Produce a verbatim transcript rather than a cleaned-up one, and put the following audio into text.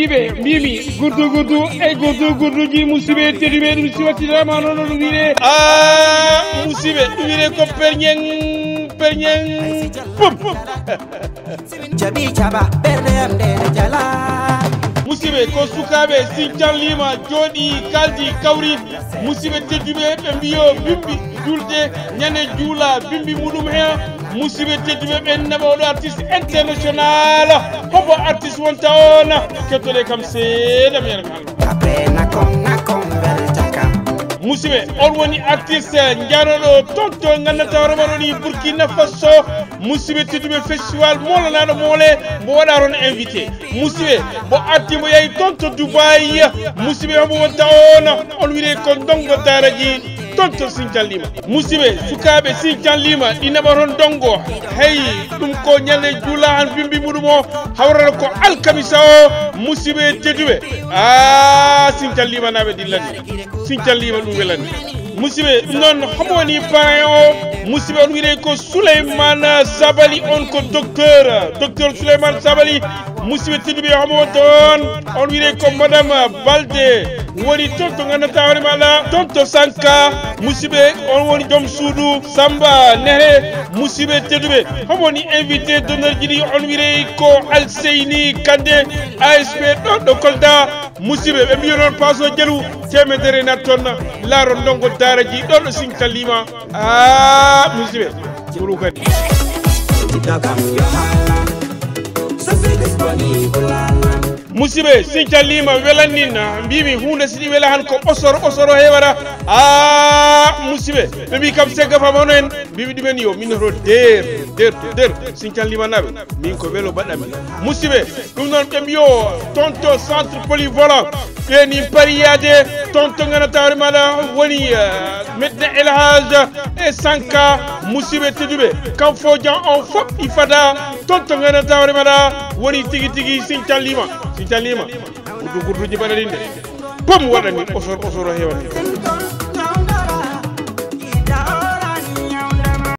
wiɓe mbimi gurdu gurdu e gurdu gurduji musidɓe tedduɓe ɗum siwatirama nono ɗum wiire a musidɓe ɗum wiire ko perñen perñen pum jaɓi jaɓa ɓerde am ndene jala musidɓe ko sukaɓe Sinthiane Lima jooɗi kaldi kawri musidɓe tedduɓe ɓe mbiyo bimbi julde ñande juula bimbi muɗum he musidɓe tedduɓe ɓe naɓa oɗo artiste international hobo artiste wonta on kettole kam seeɗa miyata kalma musidɓe on woni artiste jaroɗo tonto gandanta hoorema ɗo ni Burkina Faso musidɓe tedduɓe festival molanaɗo moole mo waɗa toon invité musidɓe mo arti mo yeehi tonto Dubaï musidɓe homo wonta on on wiire ko ndongo daraji tonto Sinthiane Lima musidɓe sukaɓe Sinthiane Lima ɗi naɓa toon dongo hey ɗum ko ñande juula han bimbi muɗum o hawrata ko alkamisa o musidɓe tedduɓe a Sinthiane Lima naɓe dillani Sinthiane Lima ɗum welani musidɓe ɗum noon homo woni parrain o musidɓe on wiire ko Souleymane Sabali on ko docteur docteur Souleymane Sabali musidɓe tedduɓe homo wonta on on wiire ko madame Balde woni toon to gandanta hoore maɗa toon to Sanka musidɓe on woni joom suudu Samba Nere musidɓe tedduɓe homo woni invité d'honneur jiɗi on wiire ko Alseyni Kande A S P ɗon ɗo Kolda musidɓe ɓe mbiyo noon paso jalu temedere natton laaro ndongo daraji ɗon ɗo Sinthiane Lima a musidɓe ɓuru kadi musidɓe Sinthiane Lima welanina mbimi hunde siɗi wela han ko osoro osoro hewata a musidɓe ɓe mbi kam segga famano en mbimi ɗumen yo min to der der der Sinthiane Lima naɓe min ko welo baɗami musidɓe ɗum noon ɓe mbiyo toon to centre polyvalent ɓeni pariyade toon to gandanta hoore maɗa woni Medina El Hadj e Sanka musidɓe tedduɓe kam fo jan on foof i fada toon to gandanta hoore maɗa woni tigui tigui Sinthiane Lima Sinthiane Lima gurdu gurduji baɗaɗinde pom waɗani osoro osoro hewani